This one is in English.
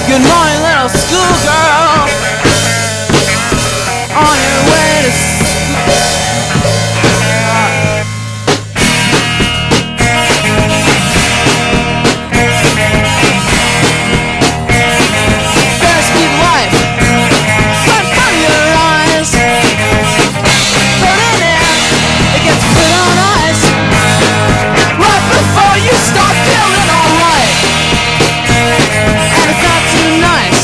Good morning, little schoolgirl. On your way to school. Best keep life right in front of your eyes. Put it in, it gets put on ice right before you start feeling alright. And it's not too nice.